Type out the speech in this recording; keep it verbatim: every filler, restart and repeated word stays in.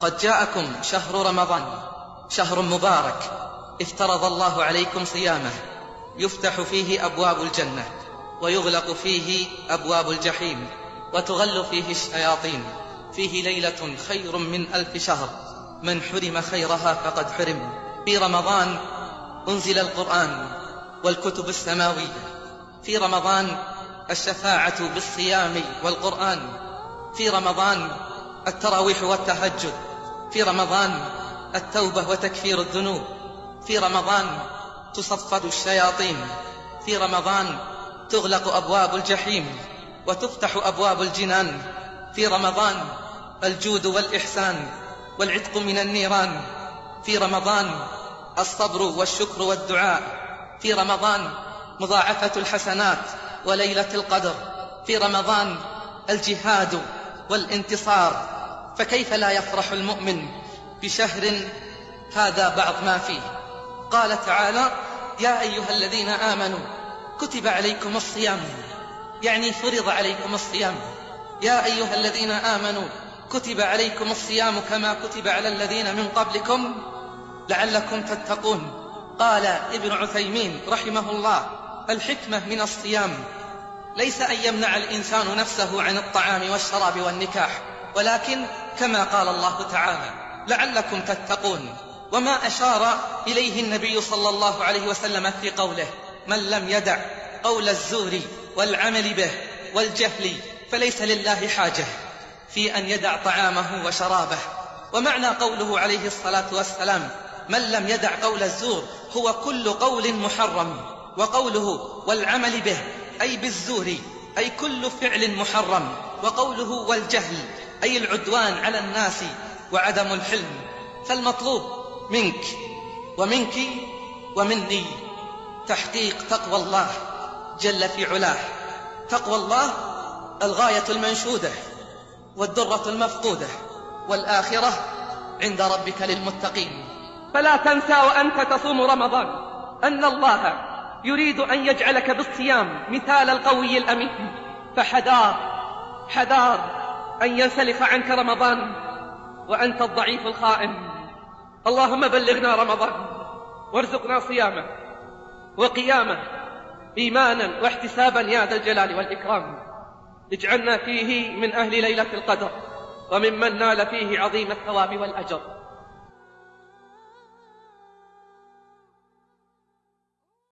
قد جاءكم شهر رمضان، شهر مبارك افترض الله عليكم صيامه، يفتح فيه أبواب الجنة ويغلق فيه أبواب الجحيم وتغل فيه الشياطين، فيه ليلة خير من ألف شهر، من حرم خيرها فقد حرم. في رمضان أنزل القرآن والكتب السماوية، في رمضان الشفاعة بالصيام والقرآن، في رمضان التراويح والتهجد، في رمضان التوبة وتكفير الذنوب، في رمضان تصفد الشياطين، في رمضان تغلق أبواب الجحيم وتفتح أبواب الجنان، في رمضان الجود والإحسان والعتق من النيران، في رمضان الصبر والشكر والدعاء، في رمضان مضاعفة الحسنات وليلة القدر، في رمضان الجهاد والانتصار. فكيف لا يفرح المؤمن بشهر هذا بعض ما فيه؟ قال تعالى: يا أيها الذين آمنوا كتب عليكم الصيام، يعني فرض عليكم الصيام. يا أيها الذين آمنوا كتب عليكم الصيام كما كتب على الذين من قبلكم لعلكم تتقون. قال ابن عثيمين رحمه الله: الحكمة من الصيام ليس أن يمنع الإنسان نفسه عن الطعام والشراب والنكاح، ولكن كما قال الله تعالى: لعلكم تتقون. وما أشار إليه النبي صلى الله عليه وسلم في قوله: من لم يدع قول الزور والعمل به والجهل فليس لله حاجة في أن يدع طعامه وشرابه. ومعنى قوله عليه الصلاة والسلام: من لم يدع قول الزور هو كل قول محرم، وقوله والعمل به أي بالزور أي كل فعل محرم، وقوله والجهل أي العدوان على الناس وعدم الحلم. فالمطلوب منك ومنك ومني تحقيق تقوى الله جل في علاه. تقوى الله الغاية المنشودة والدرة المفقودة، والآخرة عند ربك للمتقين. فلا تنسى وأنت تصوم رمضان أن الله يريد أن يجعلك بالصيام مثال القوي الأمين، فحذار حذار أن ينسلخ عنك رمضان وأنت الضعيف الخائن. اللهم بلغنا رمضان وارزقنا صيامه وقيامه إيمانا واحتسابا يا ذا الجلال والإكرام. اجعلنا فيه من أهل ليلة القدر وممن نال فيه عظيم الثواب والأجر.